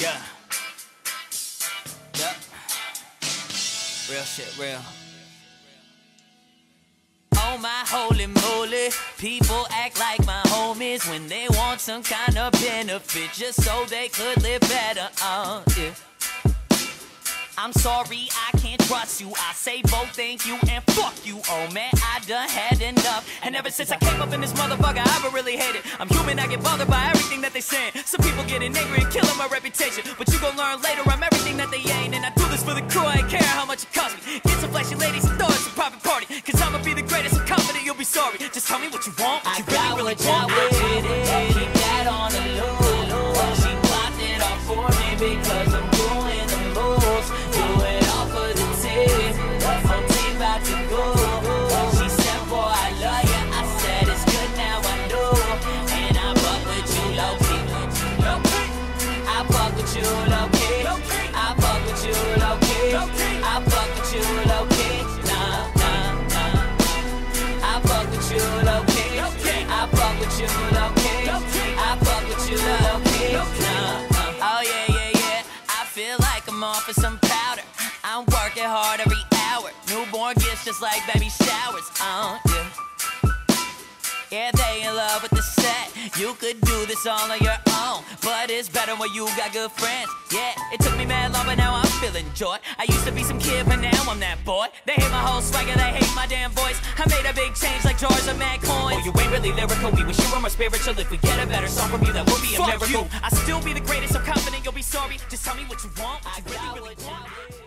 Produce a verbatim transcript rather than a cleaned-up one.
Yeah. Yeah. Real shit, real. Oh my holy moly, people act like my homies when they want some kind of benefit just so they could live better. Uh, yeah. I'm sorry, I can't trust you. I say both thank you and fuck you. Oh man, I done had enough. And ever since I came up in this motherfucker, I've really hated. I'm human, I get bothered by everything that they saying. Some people getting angry and killing my reputation, but you gon' learn later I'm everything that they ain't. And I do this for the crew, I ain't care how much it costs me. Get some flashy ladies and throw it some private party, cause I'ma be the greatest, I'm confident you'll be sorry. Just tell me what you want, what you I really, really got want. what I wanted, keep that on the low. She blocked it off for me because I'm doing the most. Do it all for the tip, whole team about to go. She said, boy, I love ya. I said, it's good now, I know. And I fuck with you low-key. I fuck with you low-key. I fuck with you low-key. I fuck with you low-key. Nah, nah, nah. I fuck with you low-key. I fuck with you low-key. I fuck with you low-key. Nah, uh, oh yeah, yeah, yeah. I feel like I'm off for some powder. I'm working hard every hour. Newborn gifts just like baby showers. Uh, yeah. Yeah, they in love with the set. You could do this all on your own, but it's better when you got good friends. Yeah, it took me mad long, but now I'm feeling joy. I used to be some kid, but now I'm that boy. They hate my whole swagger, they hate my damn voice. I made a big change like George of Mad Coins. Oh, you ain't really lyrical, we wish you were more spiritual. If we get a better song from you, that would be a Fuck miracle. you. I still be the greatest, I'm confident you'll be sorry. Just tell me what you want, what you really, really want.